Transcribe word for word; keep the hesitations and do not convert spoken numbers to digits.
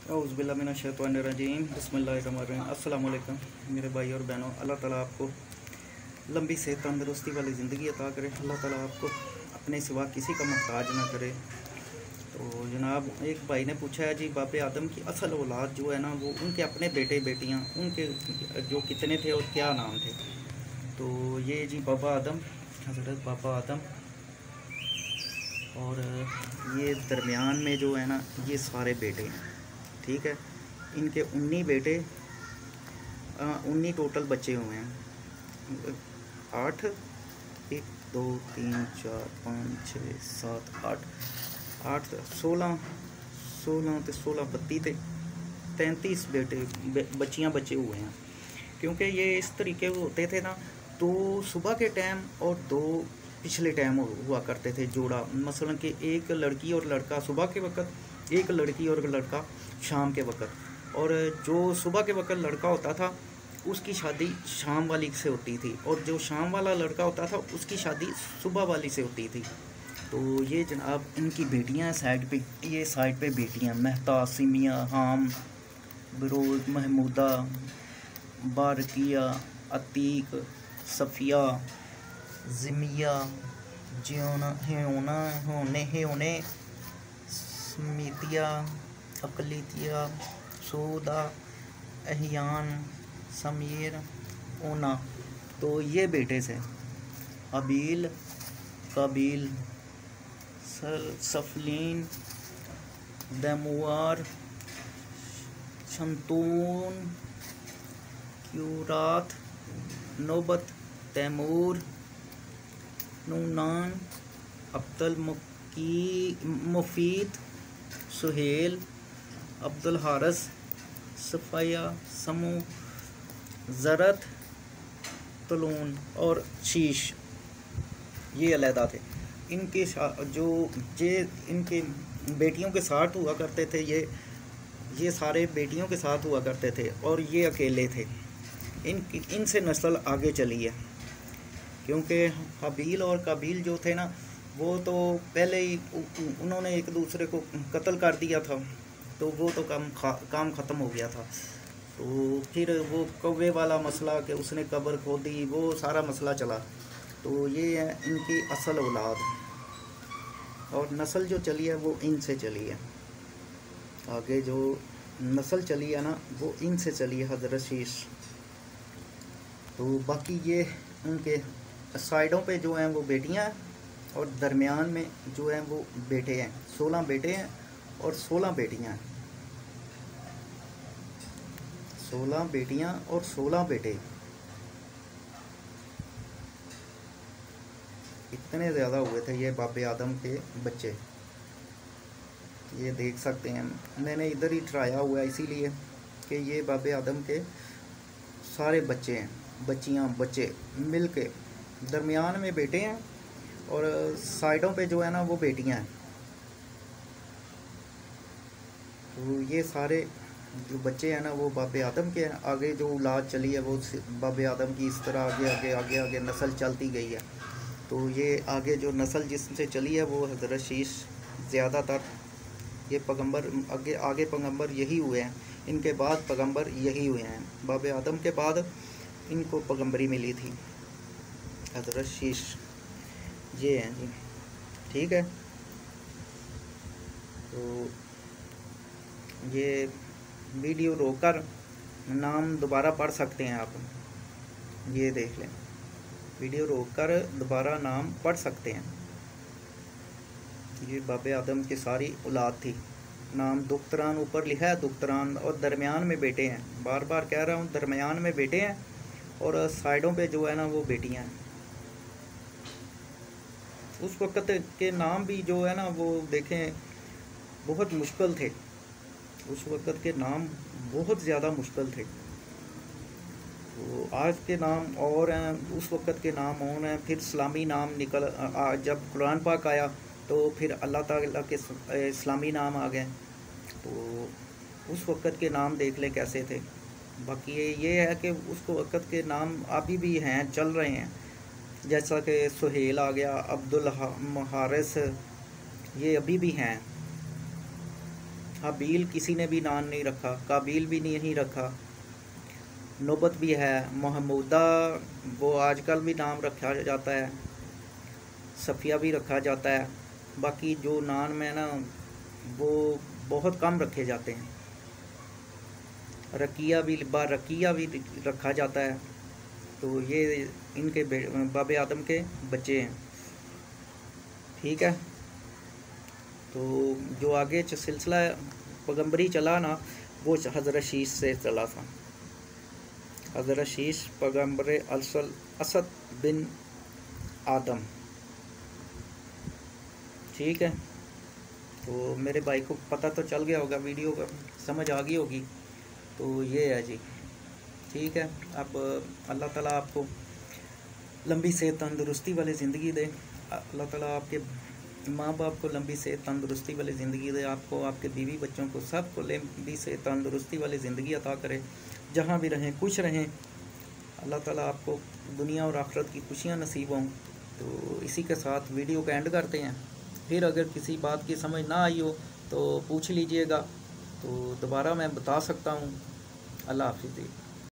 औज़ुबिल्लाहिमिनश्शैतानिर्रजीम बिस्मिल्लाहिर्रहमानिर्रहीम। अस्सलाम वालेकुम मेरे भाई और बहनों। अल्लाह ताला आपको लंबी सेहत तंदुरुस्ती वाली ज़िंदगी अता करे। अल्लाह ताला आपको अपने सिवा किसी का मोहताज ना करे। तो जनाब, एक भाई ने पूछा है जी, बाबे आदम की असल औलाद जो है ना, वो उनके अपने बेटे बेटियां, उनके जो कितने थे और क्या नाम थे। तो ये जी बाबा आदम, हज़रत बाबा आदम, और ये दरमियान में जो है ना, ये सारे बेटे हैं। ठीक है, इनके उन्नीस बेटे, उन्नीस टोटल बच्चे हुए हैं। आठ, एक दो तीन चार पाँच छः सात आठ, आठ सोलह, सोलह तो सोलह बत्ती थे तैंतीस बेटे बच्चियाँ बच्चे हुए हैं। क्योंकि ये इस तरीके होते थे ना, तो सुबह के टाइम और दो पिछले टाइम हुआ करते थे जोड़ा। मसलन कि एक लड़की और लड़का सुबह के वक्त, एक लड़की और लड़का शाम के वक्त। और जो सुबह के वक्त लड़का होता था उसकी शादी शाम वाली से होती थी, और जो शाम वाला लड़का होता था उसकी शादी सुबह वाली से होती थी। तो ये जनाब इनकी बेटियां साइड पे, ये साइड पे बेटियां महता, सिमिया, हाम, बरोज, महमूदा, बारकिया, अतीक, सफ़िया, ज़िमिया, जियोना, हेयोना, होने हेयोने, स्मितिया, अकलितिया, सूदा, अहियान, समीर, ओना। तो ये बेटे से अबील, कबील, सफलीन, दैमुआर, शंतून, क्यूरात, नौबत, तैमूर, नूनान, अब्दुल मुकी मुफीद, सुहेल, अब्दुल हारस, सफ़ाया, समू, ज़रत, तलून और शीश। ये अलहदा थे। इनके जो जे इनके बेटियों के साथ हुआ करते थे, ये ये सारे बेटियों के साथ हुआ करते थे, और ये अकेले थे। इन इनसे नस्ल आगे चली है। क्योंकि हबील और कबील जो थे ना, वो तो पहले ही उन्होंने एक दूसरे को कत्ल कर दिया था, तो वो तो काम काम ख़त्म हो गया था। तो फिर वो कौवे वाला मसला कि उसने कब्र खोदी, वो सारा मसला चला। तो ये है इनकी असल औलाद, और नस्ल जो चली है वो इनसे चली है। आगे जो नस्ल चली है ना, वो इनसे चली है, हज़रत शीश। तो बाकी ये उनके साइडों पे जो हैं वो बेटियां हैं, और दरमियान में जो हैं वो बेटे हैं। सोलह बेटे हैं और सोलह बेटियां हैं। सोलह बेटियां और सोलह बेटे, इतने ज़्यादा हुए थे ये बाबे आदम के बच्चे। ये देख सकते हैं, मैंने इधर ही ट्राया हुआ है इसीलिए कि ये बाबे आदम के सारे बच्चे हैं, बच्चियां बच्चे मिल के। दरमियान में बेटे हैं और साइडों पे जो है ना वो बेटियां हैं। तो ये सारे जो बच्चे हैं ना वो बाबे आदम के हैं। आगे जो औलाद चली है वो बाबे आदम की इस तरह आगे आगे आगे आगे नस्ल चलती गई है। तो ये आगे जो नस्ल जिससे चली है वो हज़रत शीश ज़्यादातर ये पैगंबर, आगे आगे पैगंबर यही हुए हैं। इनके बाद पैगंबर यही हुए हैं। बाबे आदम के बाद इनको पैगंबरी मिली थी, हज़रत शीश ये हैं जी। ठीक है, तो ये वीडियो रोककर नाम दोबारा पढ़ सकते हैं आप। ये देख लें, वीडियो रोककर दोबारा नाम पढ़ सकते हैं। ये बाबे आदम की सारी औलाद थी। नाम दुख्तरान ऊपर लिखा है, दुख्तरान, और दरमियान में बेटे हैं। बार बार कह रहा हूँ, दरमियान में बेटे हैं और साइडों पे जो है ना वो बेटियां हैं। उस वक़्त के नाम भी जो है ना वो देखें बहुत मुश्किल थे। उस वक़्त के नाम बहुत ज़्यादा मुश्किल थे। तो आज के नाम और हैं, उस वक़्त के नाम और हैं। फिर इस्लामी नाम निकल आ, जब कुरान पाक आया तो फिर अल्लाह ताला के इस्लामी नाम आ गए। तो उस वक़्त के नाम देख ले कैसे थे। बाकी ये है कि उस वक़्त के नाम अभी भी हैं, चल रहे हैं। जैसा कि सुहेल आ गया, अब्दुल हारिस, ये अभी भी हैं। हाबील किसी ने भी नाम नहीं रखा, काबिल भी नहीं रखा, नौबत भी है, महमूदा वो आजकल भी नाम रखा जाता है, सफ़िया भी रखा जाता है। बाकी जो नाम है ना वो बहुत कम रखे जाते हैं। रकिया भी बा रकिया भी रखा जाता है। तो ये इनके बाबे आदम के बच्चे हैं, ठीक है। तो जो आगे सिलसिला पैगंबरी चला ना वो हज़रत शीश से चला था। हज़रत शीश पैगंबर असल असद बिन आदम, ठीक है। तो मेरे भाई को पता तो चल गया होगा, वीडियो का समझ आ गई होगी। तो ये है जी, ठीक है। अब अल्लाह ताला आपको लंबी सेहत तंदुरुस्ती वाली ज़िंदगी दे। अल्लाह ताला आपके माँ बाप को लंबी सेहत तंदुरुस्ती वाली ज़िंदगी दे, आपको, आपके बीवी बच्चों को, सबको लंबी सेहत तंदुरुस्ती वाली ज़िंदगी अता करे। जहाँ भी रहें खुश रहें। अल्लाह ताला आपको दुनिया और आखिरत की खुशियाँ नसीब हों। तो इसी के साथ वीडियो का एंड करते हैं। फिर अगर किसी बात की समझ ना आई हो तो पूछ लीजिएगा, तो दोबारा मैं बता सकता हूँ। अल्लाह हाफिज़।